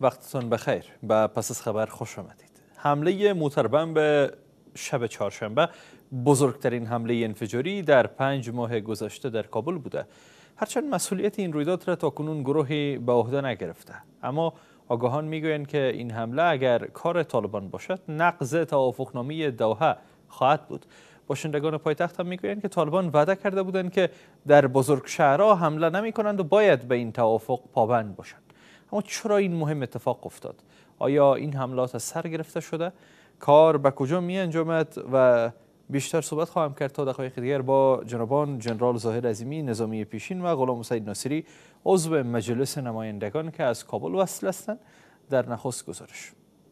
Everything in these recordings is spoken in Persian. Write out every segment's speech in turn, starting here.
وقتتون بخیر. به پس از خبر خوش آمدید. حمله موتربم به شب چهارشنبه بزرگترین حمله انفجاری در 5 ماه گذشته در کابل بوده. هرچند مسئولیت این رویداد را تاکنون گروهی به عهده نگرفته، اما آگاهان میگویند که این حمله اگر کار طالبان باشد نقض توافقنامه دوحه خواهد بود. باشندگان پایتخت هم میگویند که طالبان وعده کرده بودند که در بزرگ شهرها حمله نمی کنند و باید به این توافق پابند باشند. اما چرا این مهم اتفاق افتاد؟ آیا این حملات از سر گرفته شده؟ کار به کجا می انجامد؟ و بیشتر صحبت خواهم کرد تا دقایق دیگر با جنابان جنرال ظاهر عظیمی نظامی پیشین و غلام حسین ناصری عضو مجلس نمایندگان که از کابل وصل هستند. در نخست گزارش.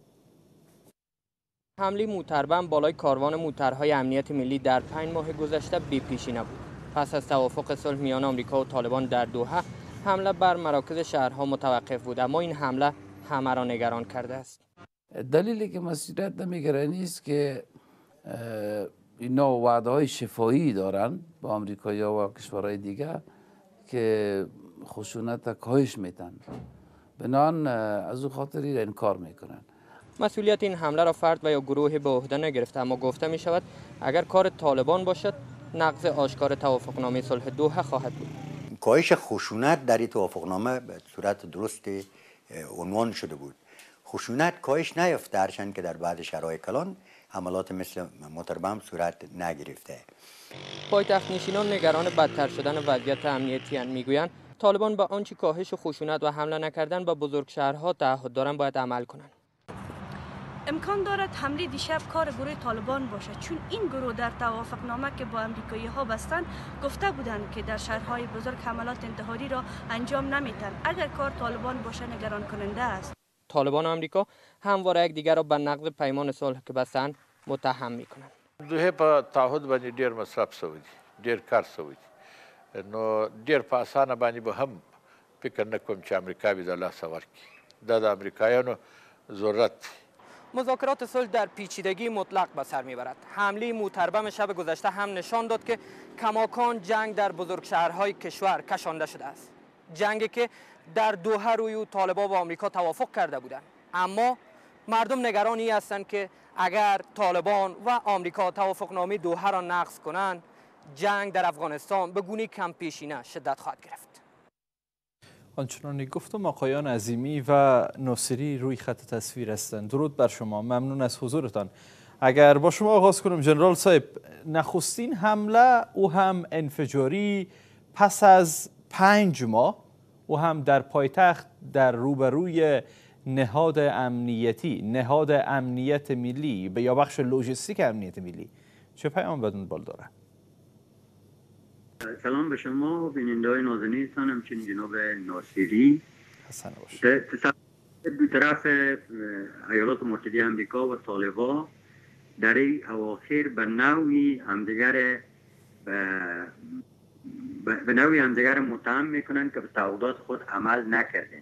حمله موتربم بالای کاروان موترهای امنیت ملی در 5 ماه گذشته بی‌پیشینه بود. پس از توافق صلح میان آمریکا و طالبان در دوحه، حمله بر مراکز شهرها متوقف بود، اما این حمله همه را نگران کرده است. دلیلی که مسئولیت نمیگیره نیست که اینا وعده‌های شفاهی دارن با آمریکایی‌ها و کشورهای دیگه که خشونت کاهش میدن، بنابراین از او خاطری انکار میکنن. مسئولیت این حمله را فرد و یا گروه به عهده نگرفته، اما گفته می شود اگر کار طالبان باشد نقض آشکار توافقنامه صلح دوحه خواهد بود. کاهش خشونت در این توافقنامه به صورت درست عنوان شده بود. خشونت کاهش نیافته، هرچند که در بعض شرایط کلان حملات مثل موتربم صورت نگرفته. پایتخت نشینان نگران بدتر شدن وضعیت امنیتی اند. میگویند طالبان با آنچه کاهش خشونت و حمله نکردن به بزرگ شهرها تعهد دارند باید عمل کنند. امکان دارد حمله دیشب کار گروه طالبان باشد، چون این گروه در توافقنامه که با امریکایی ها بستند گفته بودند که در شهرهای بزرگ حملات انتحاری را انجام نمیتن. اگر کار طالبان باشه نگران کننده است. طالبان و امریکا همواره یکدیگر را به نقض پیمان صلح که بستند متهم میکنند. دوی په تعهد باندې ډیر مصرف شوی دی، ډیر کار شوی دی، نو ډیر په اسانه باندې به هم فکر نکوم چې امریکا به د لاسه ورکړي. دا د امریکایانو ضرورت دی. مذاکرات صلح در پیچیدگی مطلق به سر میبرد. حمله موتربم شب گذشته هم نشان داد که کماکان جنگ در بزرگ شهرهای کشور کشانده شده است. جنگی که در دوحه روی طالبان و آمریکا توافق کرده بودند، اما مردم نگران این هستند که اگر طالبان و آمریکا توافقنامه دوحه را نقض کنند جنگ در افغانستان به گونه کم پیشینه شدت خواهد گرفت. آنچنانی گفتم آقایان عظیمی و ناصری روی خط تصویر هستند. درود بر شما، ممنون از حضورتان. اگر با شما آغاز کنم جنرال صاحب، نخستین حمله او هم انفجاری پس از 5 ماه و هم در پایتخت در روبروی نهاد امنیت ملی به یا بخش لوجستیک امنیت ملی، چه پیام بدون بال داره؟ سلام به شما بیننده‌های نازنینتان، همچنین جناب ناصری. حسن باشه. دو طرف ایالات متحده آمریکا و طالبان در این اواخر به نوعی همدیگر متهم میکنند که به تعهدات خود عمل نکردن.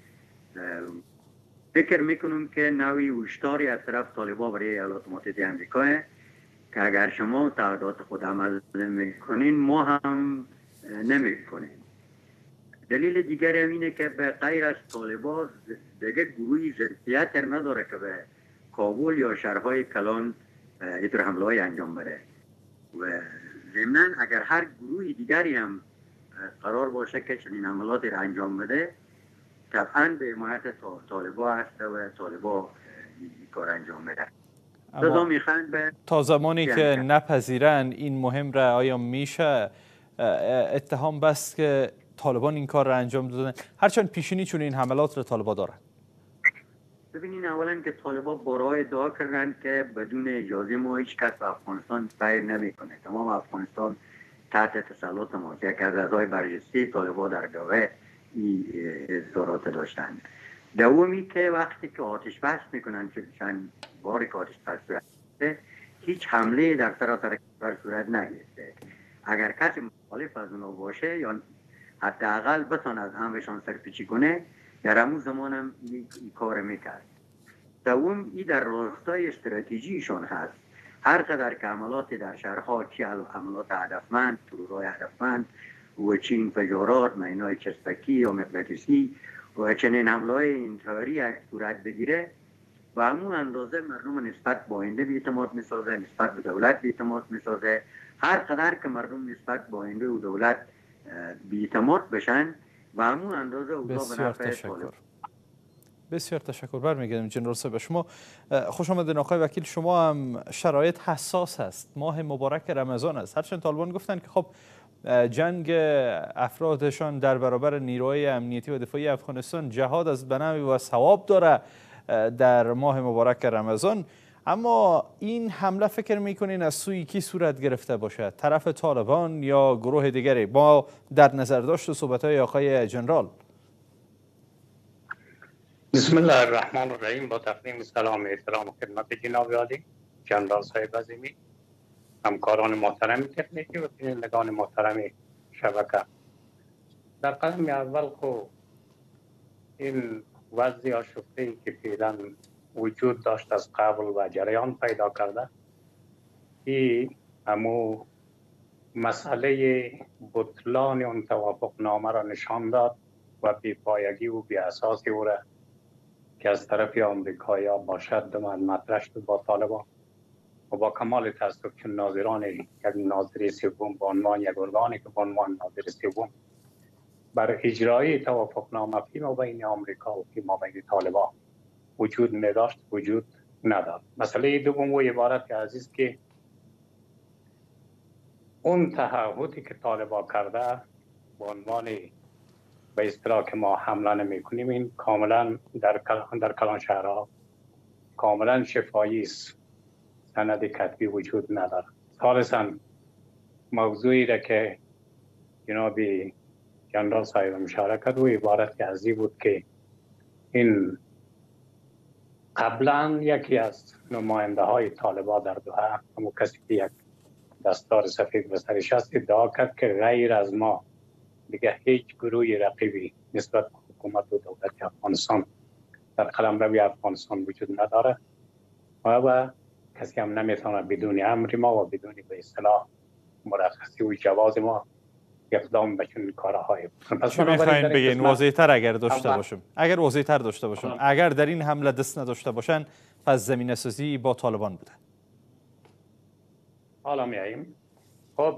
فکر میکنم که نوعی هشداری از طرف طالبان برای ایالات متحده آمریکا که اگر شما تعهدات خود عمل نمیکنین ما هم نمیکنیم. دلیل دیگر اینه که به غیر از طالبان دیگه گروهی ظرفیت نداره که به کابل یا شهرهای کلان اینطور حمله های انجام بده و ضمناً اگر هر گروهی دیگری هم قرار باشه که چنین حملاتی را انجام بده طبعا به حمایت طالبان هست و طالبان این کار انجام بده. تا زمانی که نپذیرن این مهم را، آیا میشه اتهام بست که طالبان این کار را انجام دادن، هرچند پیشینی چون این حملات را طالبان دارن؟ ببینین، اولا که طالبان بارها ادعا کردن که بدون اجازه ما هیچ کس به افغانستان سیر نمیکنه. تمام افغانستان تحت تسلط ما که از اعضای برجسته طالبان در دوحه این اظهارات داشتن. دومی که وقتی که آتش بس میکنن، چند باری که آتش بس صورت هیچ حمله در سراسر کشور صورت نگرفته. اگر کسی مخالف از اونا باشه یا حداقل بتونه از امرشان سرپیچی کنه در همون زمان هم این کار میکرد. دوم این در راستای استراتژیشون هست. هر قدر که حملات در شهرها، چه حملات هدفمند، ترورهای هدفمند و چه انفجارات، مینای چسبکی یا مغناطیسی و چنین حمله‌های انتحاری اگه صورت بگیره و همون اندازه مردم نسبت به آینده بی‌اعتماد می‌سازه، نسبت به دولت بی‌اعتماد می‌سازه. هر قدر که مردم نسبت به آینده و دولت بی‌اعتماد بشن و همون اندازه اوضاع به نفع طالبان. بسیار تشکر. برمیگردیم جنرال صاحب شما. خوش آمدید آقای وکیل. شما هم شرایط حساس است، ماه مبارک رمضان است. هرچند طالبان گفتن که خب جنگ افرادشان در برابر نیروهای امنیتی و دفاعی افغانستان جهاد از بنوی و ثواب داره در ماه مبارک رمضان، اما این حمله فکر میکنین از سوی کی صورت گرفته باشد؟ طرف طالبان یا گروه دیگری؟ با در نظر داشت صحبت‌های آقای جنرال. بسم الله الرحمن الرحیم. با تقدیم سلام و احترام خدمت جناب عالی جنرال صاحب عظیمی، همکاران محترم تکنیکی و بینندگان محترم شبکه، در قدم اول خو این وضع آشفته‌ای که فعلا وجود داشت از قبل و جریان پیدا کرده، این همو مسئله بطلان اون توافقنامه را نشان داد و بی‌پایگی و بی‌اساسی او را که از طرف آمریکایی‌ها با شدت مطرح شد با طالبان و با کمال تأسف چون ناظران یک ناظر سوم به عنوان یک ارگانی که به عنوان ناظر سوم بر اجرای توافقنامه فیما بین آمریکا و فیما بین طالبان وجود نداشت، وجود ندارد. مسئله دوم و عبارت عزیز که اون تعهدی که طالبان کرده به عنوان به اصطلاح که ما حمله نمی کنیم، این کاملا در کلان شهرها کاملا شفایی است، سند کتبی وجود ندارد. ثالثاً موضوعی را که جناب جنرال صاحب اشاره کرد و عبارت از این بود که این قبلا یکی از نماینده های طالبان در دوحه، همون کسی که یک دستار سفید به سرش است، ادعا کرد که غیر از ما دیگه هیچ گروهی رقیبی نسبت به حکومت و دولت افغانستان در قلمرو افغانستان وجود نداره و کسی هم نمیتونه بدون امر ما و بدون به اصطلاح مرخصی و جواز ما اقدام به چنین کارهای بکنه. چی میخواین بگین؟ واضح‌تر اگر داشته باشم، اگر واضح‌تر داشته باشم، اگر در این حمله دست نداشته باشن پس زمینه سازی با طالبان بوده. حالا میاییم. خب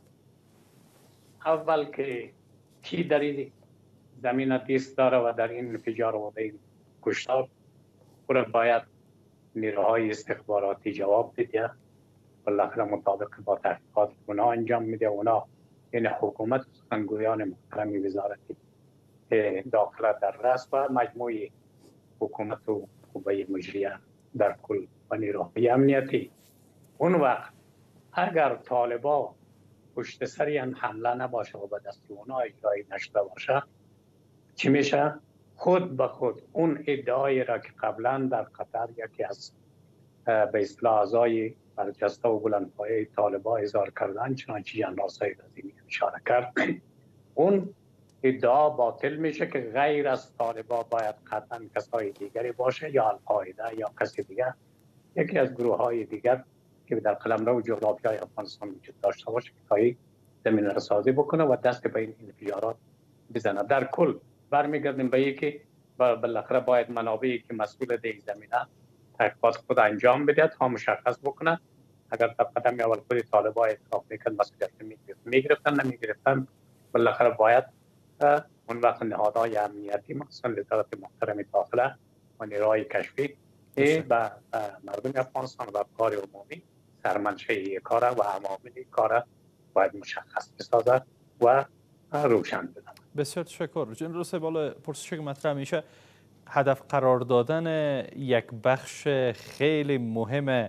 اول که کی در این زمینه دست داره و در این انفجار و این کشتار او باید نیروهای استخباراتی جواب بده. بالاخره مطابق با تحقیقات اونا انجام میده. اونا این حکومت سخنگویان محترم وزارتی داخل در رأس و مجموعه حکومت و قوه مجریه در کل و نیروهای امنیتی. اون وقت اگر طالبا پشت سری حمله نباشه و به دست اونا اجرایی نشده باشه، چی میشه؟ خود به خود اون ادعایی را که قبلا در قطر یکی از به اصطلاح اعضای برجسته و بلندپایه طالبان اظهار کردن، چنانچه جنرال صاحب عظیمی اشاره کرد، اون ادعا باطل میشه که غیر از طالبان باید قطعا کسای دیگری باشه، یا القاعده یا کسی دیگر، یکی از گروه های دیگر که در قلمرو جغرافیای افغانستان وجود داشته باشه که تایی زمین رسازی بکنه و دست به این انفجارات بزنه. در کل برمیگردیم به اینکه بالاخره باید منابعی که مسئول در زمینه تحقیقات خود انجام بده تا مشخص بکنه. اگر در قدم اول خود طالبان اعتراف میکنن مسئولیت میگرفتن نمیگرفتن، بالاخره باید اون وقت نهادهای امنیتی مخصوصا وزارت محترم داخله و نیروهای کشفی به مردم افغانستان و افکار عمومی سرمنشه کار و عوامل کار باید مشخص بسازد و روشن بدن. بسیار تشکر. جنرال صاحب، پرسشی که مطرح میشه هدف قرار دادن یک بخش خیلی مهم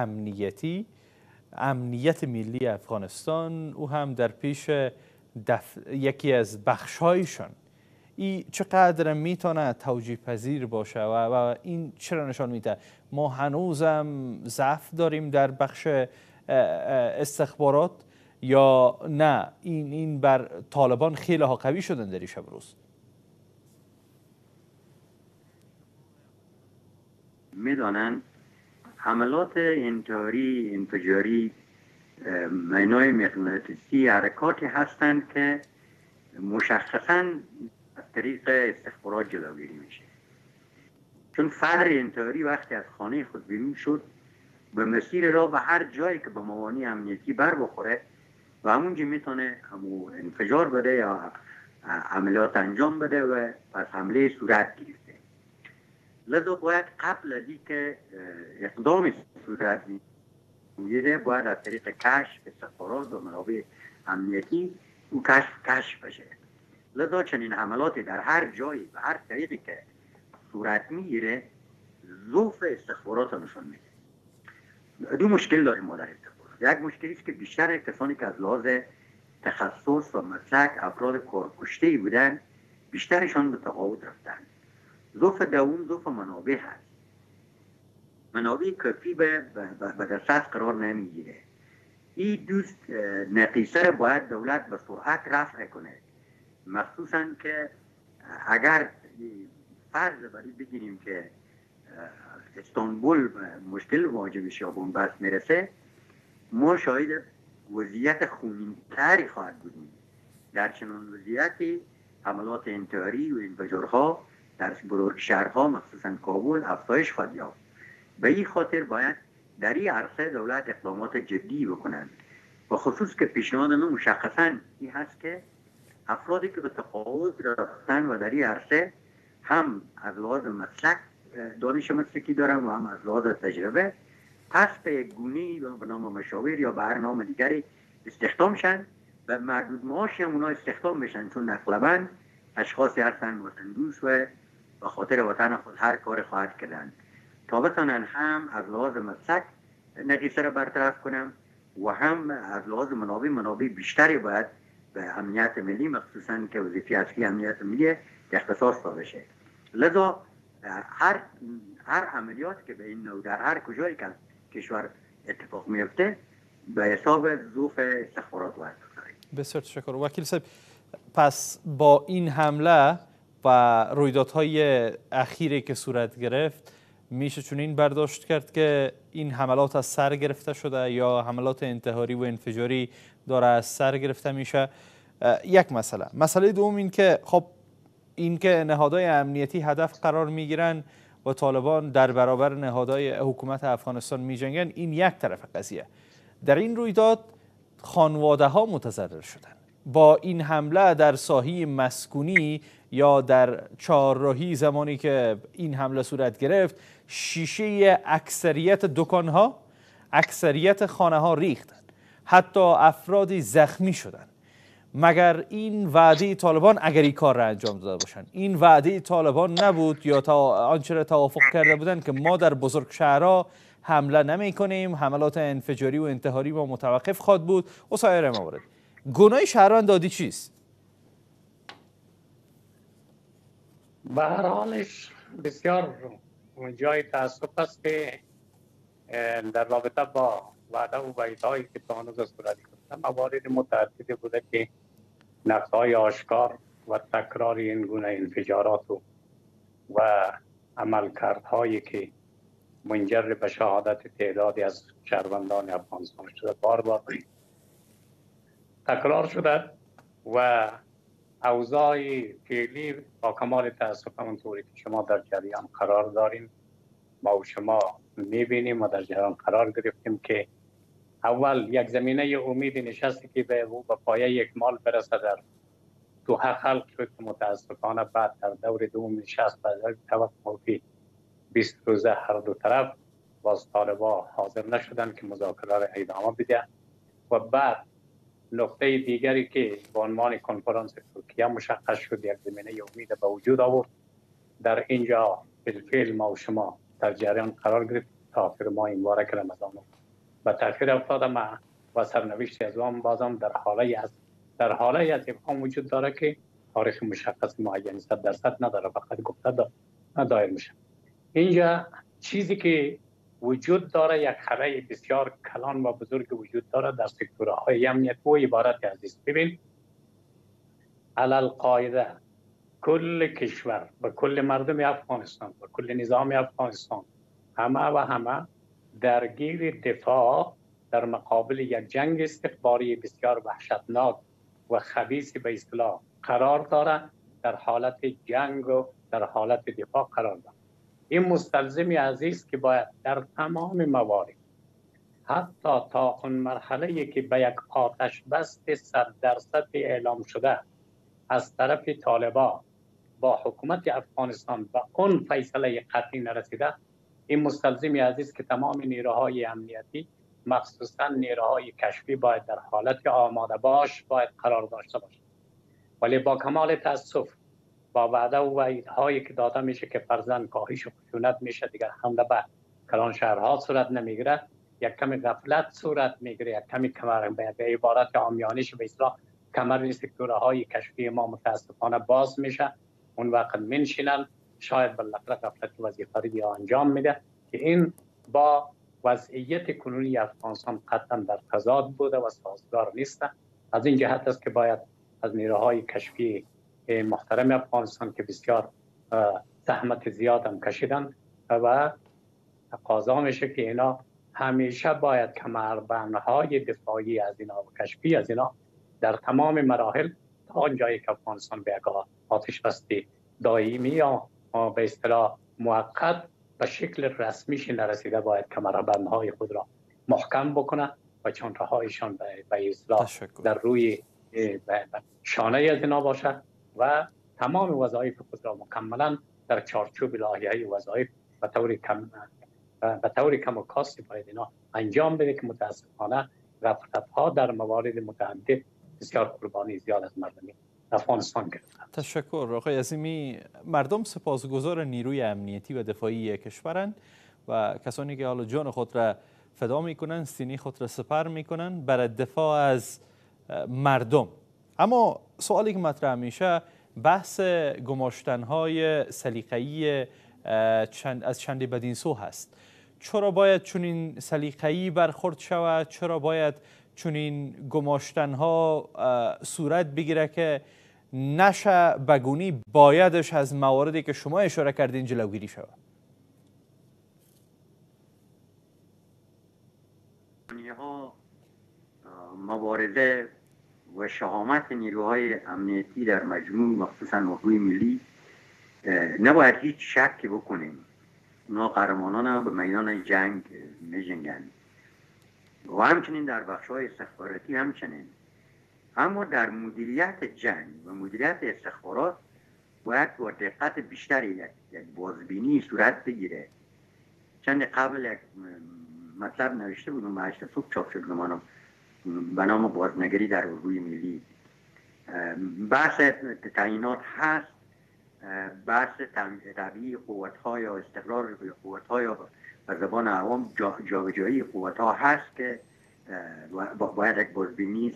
امنیت ملی افغانستان، او هم در پیش یکی از بخش‌هایشان، این چقدر میتونه توجیه پذیر باشه و این چرا نشان میده ما هنوزم ضعف داریم در بخش استخبارات یا نه این بر طالبان خیلی ها قوی شدن در این شب روز؟ میدانند حملات انفجاری مینای مغناطیسی حرکاتی هستند که مشخصاً از طریق استخبارات جلوگیری میشه. چون فرد انتحاری وقتی از خانه خود بیرون شد به مسیر راه و هر جایی که به موانع امنیتی بر بخوره و همونجا میتونه همون انفجار بده یا عملیات انجام بده و پس حمله صورت گرفته. لذا باید قبل از اینکه اقدام صورت میگیره باید از طریق کشف استخبارات و منابع امنیتی او کشف بشه. لذا چنین حملاتی در هر جایی و هر طریقی که صورت میگیره ضعف استخبارات نشون میده. دو مشکل داریم ما در استخبارات. یک مشکلی است که بیشتر کسانی که از لحاظ تخصص و مسلک افراد کارکشته‌ای بودن بیشترشان به تقاعد رفتن. ضعف دوم ضعف منابع هست. منابع کافی به دسترس قرار نمیگیره. این دوست نقیصه باید دولت به سرعت رفع کنه، مخصوصا که اگر فرض برای بگیریم که استانبول مشکل مواجه میشه یا بنبست میرسه، ما شاهد وضعیت خونین‌تری خواهد بودیم. در چنان وضعیتی حملات انتحاری و انفجارها در بزرگ شهرها مخصوصا کابل افزایش خواهد یافت. به این خاطر باید در این عرصه دولت اقدامات جدی بکنند و خصوص که پیشنهاد من مشخصا این هست که افرادی که به تقاعد رفتن و در این عرصه هم از لحاظ مسلک دانش مسلکی دارن و هم از لحاظ تجربه پس به یک گونه‌ای به نام مشاور یا به هر نام دیگری استخدام شن و مردود معاشی هم اونا استخدام بشن، چون اغلباً اشخاصی هستن وطن دوست و به خاطر وطن خود هر کار خواهد کردن تا بتونن هم از لحاظ مسلک نقیصه را برطرف کنم و هم از لحاظ منابع بیشتری باید به امنیت ملی مخصوصا که وظیفه اصلی امنیت ملی اختصاص داده بشه. لذا هر عملیات که به این نوع در هر کجایی که کشور اتفاق میفته به حساب ضعف استخبارات باید بگذاریم. بسیار تشکر وکیل صاحب. پس با این حمله و رویدادهای اخیری که صورت گرفت میشه چنین برداشت کرد که این حملات از سر گرفته شده یا حملات انتحاری و انفجاری داره از سر گرفته میشه؟ یک مسئله دوم این که خب این که نهادهای امنیتی هدف قرار میگیرن و طالبان در برابر نهادهای حکومت افغانستان میجنگن، این یک طرف قضیه. در این رویداد خانواده ها متضرر شدن. با این حمله در ساحه مسکونی یا در چهارراهی زمانی که این حمله صورت گرفت شیشه اکثریت دکانها، اکثریت خانه ها ریختن، حتی افرادی زخمی شدن. مگر این وعده طالبان، اگر این کار را انجام داده باشن، این وعده طالبان نبود یا تا آنچه را توافق کرده بودن که ما در بزرگ شهرها حمله نمی کنیم، حملات انفجاری و انتحاری ما متوقف خواهد بود و سایر موارد؟ گناه شهروند دادی چیست؟ به هر حالش بسیار جای تاسف است که در رابطه با وعده و وعیدهایی که تا هنوز صورت گرفته موارد متعددی بوده که نقض‌های آشکار و تکرار این گونه انفجارات و عملکردهایی که منجر به شهادت تعدادی از شهروندان افغانستان شده بار تکرار شده و اوضاع فعلی با کمال تاسف همونطوری که شما در جریان قرار داریم ما و شما میبینیم و در جریان قرار گرفتیم که اول یک زمینه امید نشستی که به پایه یک مال برسه در دوحه خلق شد که متاسفانه بعد در دور دوم نشست و توقفی 20 روزه هر دو طرف باز طالبا حاضر نشدن که مذاکره را ادامه بده و بعد نقطه دیگری که به عنوان کنفرانس ترکیه مشخص شد یک زمینه امید به وجود آورد. در اینجا بالفعل ما و شما در جریان قرار گرفت تا آخر ماه مبارک رمضان و تاخیر افتاده ما و سرنوشت از آن بازم در حاله از ابهام وجود داره که تاریخ مشخص معینی 100% نداره، فقط گفته دایر میشه. اینجا چیزی که وجود داره یک خلای بسیار کلان و بزرگ وجود داره در سکتورهای امنیت و عبارت از است. ببین علل قاعده کل کشور و کل مردم افغانستان و کل نظام افغانستان همه درگیر دفاع در مقابل یک جنگ استخباری بسیار وحشتناک و خبیث به اصطلاح قرار داره در حالت جنگ و در حالت دفاع قرار داد. این مستلزم عزیز که باید در تمام موارد، حتی تا اون مرحله که به یک آتش بس 100% اعلام شده از طرف طالبان با حکومت افغانستان و اون فیصله قطعی نرسیده، این مستلزم عزیز که تمام نیروهای امنیتی مخصوصا نیروهای کشفی باید در حالت آماده باش باید قرار داشته باشه. ولی با کمال تاسف با وعده و وعیدهایی که داده میشه که فرزند کاهش و خشونت میشه، دیگر حمله به کلان شهرها صورت نمیگیره، یک کمی غفلت صورت میگیره، یک کمی کمر به عبارت عامیانش به اصطلاح کمر سکتوره های کشفی ما متاسفانه باز میشه. اون وقت منشینن شاید بالاخره غفلت وظیفه‌ای انجام میده که این با وضعیت کنونی افغانستان قطعا در تضاد بوده و سازگار نیست. از این جهت است که باید از نیروهای کشفی محترم افغانستان که بسیار زحمت زیاد هم کشیدن و تقاضا میشه که اینا همیشه باید کمربندهای دفاعی از اینا و کشفی از اینا در تمام مراحل تا آنجایی که افغانستان به آتش بس دائمی یا به اصطلاح موقت به شکل رسمیش نرسیده باید کمربندهای خود را محکم بکنه و چانه‌هایشان به اصطلاح در روی شانه از اینا باشه و تمام وظایف خود را مکملا در چارچوب لایحه وظایف به طور کم و کاستی باید اینا انجام بده که متاسفانه غفلت‌ها در موارد متعدد بسیار قربانی زیاد از مردم افغانستان گرفته. تشکر آقای عظیمی. مردم سپاسگزار نیروی امنیتی و دفاعی کشورند و کسانی که حالا جان خود را فدا میکنن، سینه خود را سپر میکنن برای دفاع از مردم. اما سوالی که مطرح میشه بحث گماشتن‌های سلیقه‌ای از چند بدین سو هست. چرا باید چنین سلیقه‌ای برخورد شود؟ چرا باید چنین گماشتن‌ها صورت بگیره که نشه بگونی بایدش از مواردی که شما اشاره کردین جلوگیری شود؟ مبارزه و شهامت نیروهای امنیتی در مجموع مخصوصا نیروی ملی نباید هیچ شکی بکنیم. اونا قهرمانان به میدان جنگ می‌جنگند و همچنین در بخش‌های استخباراتی همچنین. اما در مدیریت جنگ و مدیریت استخبارات باید با دقت بیشتری یک بازبینی صورت بگیره. چند قبل یک مطلب نوشته بودم به 8 صبح چاپ شد به نام بازنگری در نیروی ملی. بحث تعیینات هست، بحث تبییع قوت‌ها یا استقرار قوت‌ها یا به زبان عوام جابجایی قوت‌ها هست که باید یک بازبینی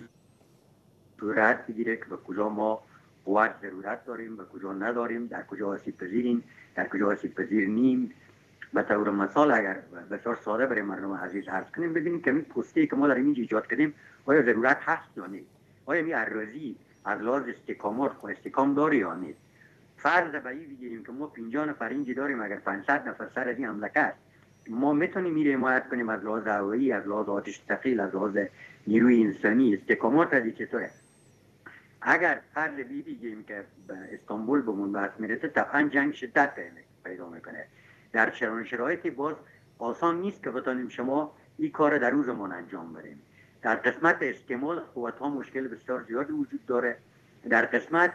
صورت بگیره که به کجا ما قوت ضرورت داریم، به کجا نداریم، در کجا آسیب پذیریم، در کجا آسیب پذیر نیم. به طور مثال اگر بسیار ساده برای مردم عزیز عرض کنیم، ببینیم که این پستی که ما داریم اینجا ایجاد کردیم آیا ضرورت هست یا نیست، آیا این اراضی از لحاظ استحکامات و استحکام داره یا نیست. فرض به این بگیریم که ما 50 نفر اینجا داریم، اگر 500 نفر سر از این حمله کرد ما میتونیم میره حمایت کنیم از لحاظ هوایی، از لحاظ آتش ثقیل، از لحاظ نیروی انسانی، استحکامات از چطوره. اگر فرض بگیریم که به استانبول بمون بحث میرسه، طبعا جنگ شدت پیدا میکنه. در شرایطی باز آسان نیست که بتونیم شما این کار در روزمان انجام بدیم. در قسمت استعمال قوت ها مشکل بسیار زیادی وجود داره. در قسمت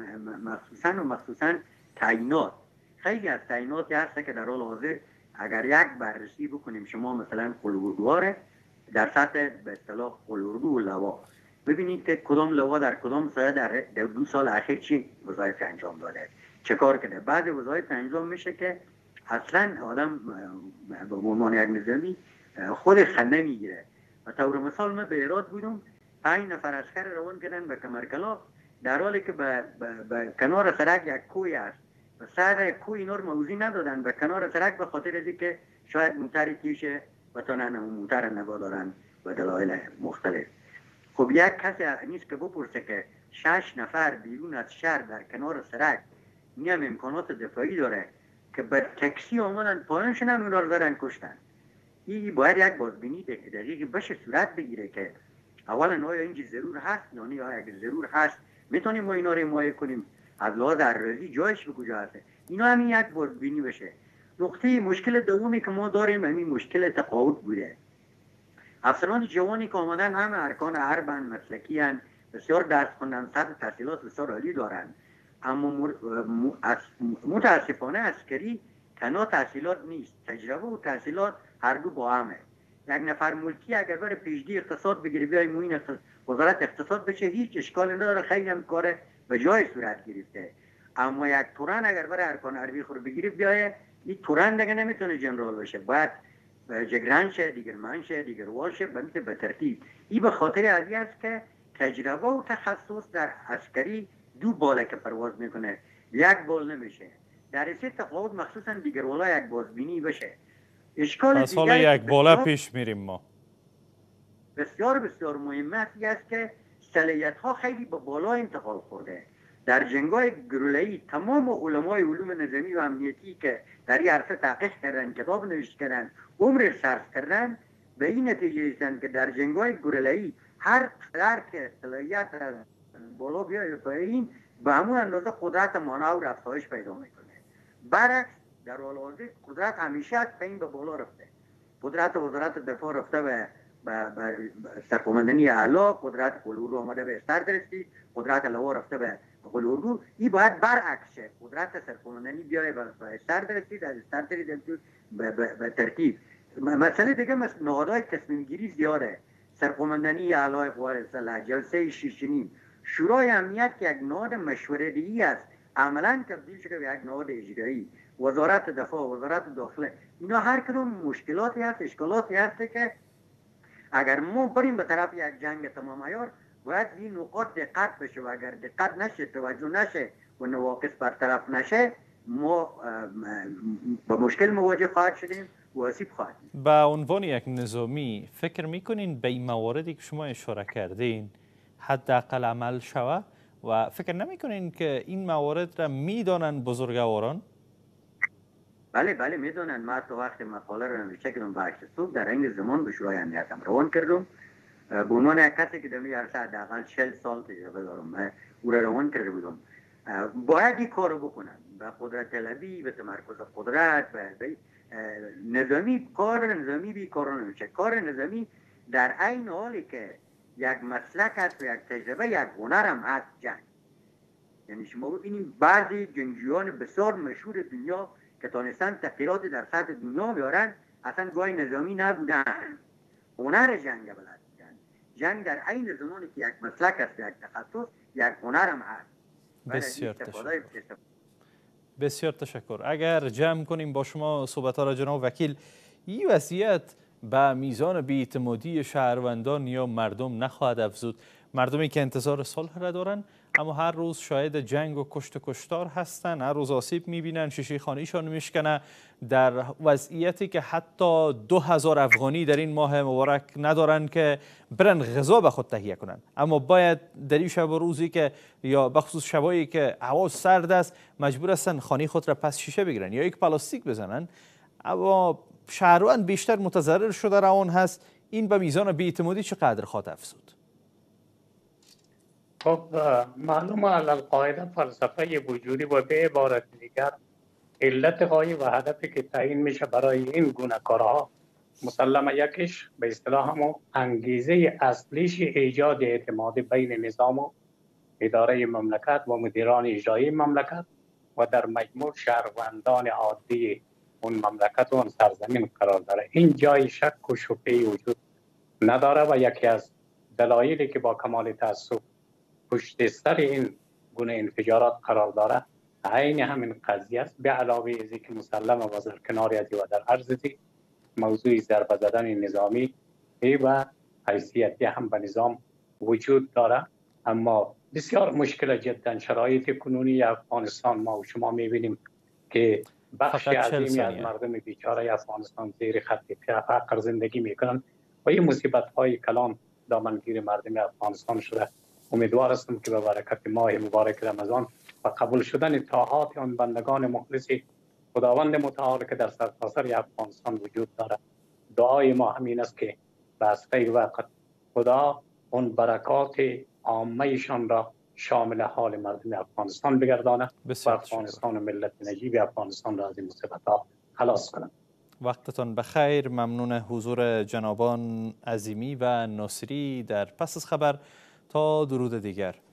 مخصوصا تعیینات، خیلی از تعیینات هست که در حال حاضر اگر یک بررسی بکنیم شما مثلا قلوردواره در سطح به اصطلاح قلوردو و لوا، ببینید که کدام لوا در کدام سایه در 2 سال اخیر چی وظایف انجام داده، چه کار کرده. بعد وظایف انجام میشه که اصلا آدم به عنوان یک نظامی خود خنده میگیره. و طور مثال من به ایراد بودم 5 نفر عسکر روان کردن به کمرکلا، در حالی که به کنار سرک یک کوی است و سر کوی اینا رو موضوع ندادن به کنار سرک به خاطر از که شاید موتر تیشه و تا نه موتر نگاه دارن به دلایل مختلف. خب یک کسی نیست که بپرسه که 6 نفر بیرون از شهر در کنار سرک نیم امکانات دفاعی داره که به تاکسی آمدن پایان شدن اونا رو زدن کشتن. این باید یک بازبینی دقیق بشه صورت بگیره که اولا آیا اینجا ضرور هست یا نه، اگر ضرور هست میتونیم ما اینا رو حمایت کنیم از لحاظ ارزی جایش به کجا هست. اینا همین یک بازبینی بشه. نقطه مشکل دومی که ما داریم همین مشکل تقاعد بوده. افسران جوانی که آمدن همه ارکان حربن، مسلکی هن، بسیار درس خوندن، سطح تحصیلات بسیار عالی دارن، اما متاسفانه عسکری تنها تحصیلات نیست، تجربه و تحصیلات هر دو با همه. یک نفر ملکی اگر بره پیشدی اقتصاد بگیره بیای موین وزارت اقتصاد بشه هیچ اشکال نداره، خیلی هم کار به جای صورت گرفته. اما یک توران اگر بره ارکان حربی خور بگیره بیای این توران دیگه نمیتونه جنرال بشه، باید جگران شه، دیگر من شه، دیگر وال شه، به ترتیب. این به خاطر ازی است که تجربه و تخصص در عسکری دو باله که پرواز میکنه، یک بال نمیشه. در اصل تقاعد مخصوصا دیگر والا یک بازبینی بشه. اشکال پس حالا یک بالا پیش میریم ما. بسیار بسیار مهم است که صلاحیت ها خیلی به بالا انتقال خورده. در جنگای گروه‌ای تمام علمای علوم نظامی و امنیتی که در این عرصه تحقیق کردن، کتاب نوشته کردن، عمر صرف کردن، به این نتیجه رسیدن که در جنگای گروه‌ای هر قدر که صلاحیت بالا بیاد پایین به همون اندازه قدرت مانور افزایش پیدا میکنه. برعکس در حال حاضر قدرت همیشه از پایین به بالا رفته. قدرت وزارت دفاع رفته به سرکومندنی اعلی، قدرت قلورو آمده به سر رسید، قدرت لوا رفته به قلورو. این باید برعکس شه، قدرت سرکومندنی بیاره به سر رسید، از سر رسید به ترتیب. مسئله دیگه نهادهای تصمیم گیری زیاده. سرکومندنی اعلی قوات مسلحه، جلسه شیشنین، شورای امنیت که یک نهاد مشوره‌ای است عملاً تبدیل شده به یک نهاد اجرایی، وزارت دفاع، وزارت داخله، اینا هر کدوم مشکلاتی هست، اشکالاتی هست که اگر ما بریم به طرف یک جنگ تمام عیار باید این نقاط دقت بشه و اگر دقت نشه، توجه نشه و نواقص برطرف نشه، ما با مشکل مواجه خواهد شدیم و آسیب خواهد. به عنوان یک نظامی فکر میکنین به این مواردی که شما اشاره کردین حداقل عمل شوه و فکر نمیکنین که این موارد را میدانن بزرگواران؟ بله میدونن. ما تو وقت مقاله رو نوشته کردم با عکس صبح در این زمان به شورای امنیتم روان کردم. به عنوان یک کسی که در این عرصه حداقل 40 سال تجربه دارم او را روان کرده بودم. باید این کارو بکنن، به قدرت طلبی، به تمرکز قدرت، به نظامی. کار نظامی بی کار نمیشه. کار نظامی در عین حالی که یک مسلک است و یک تجربه، یک هنر هم هست جنگ. یعنی شما ببینید بعضی جنگجویان بسیار مشهور دنیا که تانستن تغییرات در سطح دنیا بیارن اصلا گاهی نظامی نبودن، هنر جنگ بلد بودن. جنگ در عین زمانی که یک مسلک است، یک تخصص، یک هنر هم هست. بسیار تشکر. بسیار تشکر. اگر جمع کنیم با شما صحبت‌ها را جناب وکیل، این وضعیت به میزان بی‌اعتمادی شهروندان یا مردم نخواهد افزود. مردمی که انتظار صلح را دارن اما هر روز شاهد جنگ و کشت و کشتار هستن، هر روز آسیب میبینن، شیشه خانه‌شان میشکنه، در وضعیتی که حتی 2000 افغانی در این ماه مبارک ندارن که برن غذا به خود تهیه کنن، اما باید در این شب و روزی که یا بخصوص شبایی که هوا سرد است مجبور هستن خانه خود را پس شیشه بگیرن یا یک پلاستیک بزنن. اما شهروند بیشتر متضرر شده روان هست. این به میزان بی‌اعتمادی چقدر خواهد افزود؟ خب معلومه القاعده فلسفه وجودی و به عبارت دیگر علت غایه و هدفی که تعیین میشه برای این گونه کارها مسلمه یکیش به اصطلاح همون انگیزه اصلیش ایجاد اعتماد بین نظام و اداره مملکت و مدیران اجرایی مملکت و در مجموع شهروندان عادی اون مملکت و اون سرزمین قرار داره. این جای شک و شبهه‌ای وجود نداره و یکی از دلایلی که با کمال تأسف پشت سر این گونه انفجارات قرار داره عین همین قضیه است، به علاوه از اینکه مسلمه و در کنار از و در عرض موضوع ضربه زدن نظامی و حیثیتی هم به نظام وجود داره. اما بسیار مشکل جدا شرایط کنونی افغانستان ما و شما میبینیم که بخش عظیمی از مردم بیچاره افغانستان زیر خط فقر زندگی میکنن و این مصیبت های کلان دامنگیر مردم افغانستان شده. امیدوار هستم که به برکت ماه مبارک رمضان و قبول شدن طاعات آن بندگان مخلص خداوند متعال که در سرتاسر افغانستان وجود دارد، دعای ما همین است که به اسقه وقت خدا اون برکات عامه‌شان را شامل حال مردم افغانستان بگردانه و بسیار افغانستان و ملت نجیب افغانستان را از این مصیبت ها خلاص کنه. وقتتان بخیر. ممنون حضور جنابان عظیمی و ناصری در پس از خبر. تا درود دیگر.